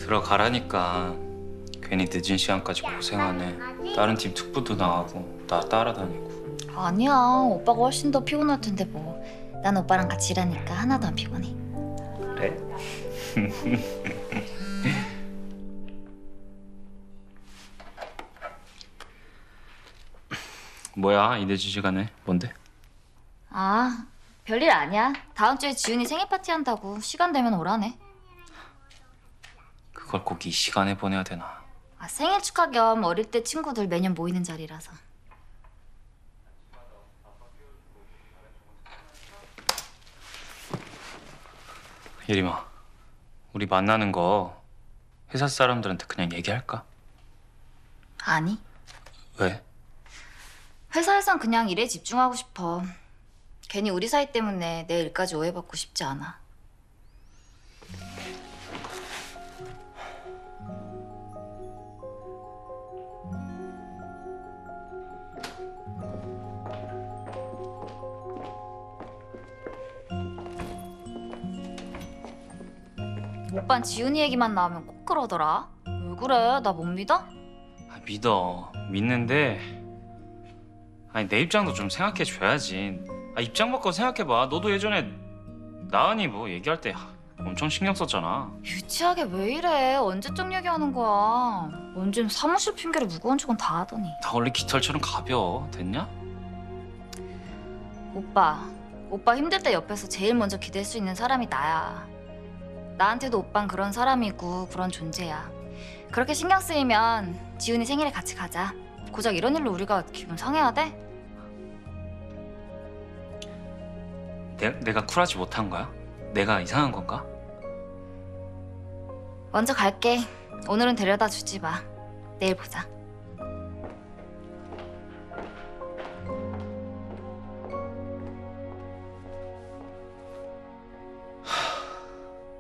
들어가라니까. 괜히 늦은 시간까지 고생하네. 다른 팀 특부도 나가고 나 따라다니고. 아니야, 오빠가 훨씬 더 피곤할 텐데 뭐. 난 오빠랑 같이 일하니까 하나도 안 피곤해. 그래? 뭐야, 이 늦은 시간에 뭔데? 아, 별일 아니야. 다음 주에 지훈이 생일 파티 한다고 시간 되면 오라네. 그걸 꼭 이 시간에 보내야 되나? 아, 생일 축하 겸 어릴 때 친구들 매년 모이는 자리라서. 예림아, 우리 만나는 거 회사 사람들한테 그냥 얘기할까? 아니, 왜? 회사에선 그냥 일에 집중하고 싶어. 괜히 우리 사이 때문에 내 일까지 오해받고 싶지 않아. 오빤 지훈이 얘기만 나오면 꼭 그러더라. 왜 그래? 나 못 믿어? 아, 믿어. 믿는데 아니 내 입장도 좀 생각해줘야지. 아, 입장 바꿔 생각해봐. 너도 예전에 나은이 뭐 얘기할 때 엄청 신경 썼잖아. 유치하게 왜 이래? 언제적 얘기하는 거야? 언젠 사무실 핑계로 무거운 척은 다 하더니. 나 원래 깃털처럼 가벼워. 됐냐? 오빠 힘들 때 옆에서 제일 먼저 기댈 수 있는 사람이 나야. 나한테도 오빤 그런 사람이고 그런 존재야. 그렇게 신경 쓰이면 지훈이 생일에 같이 가자. 고작 이런 일로 우리가 기분 상해야 돼? 내가 쿨하지 못한 거야? 내가 이상한 건가? 먼저 갈게. 오늘은 데려다 주지 마. 내일 보자.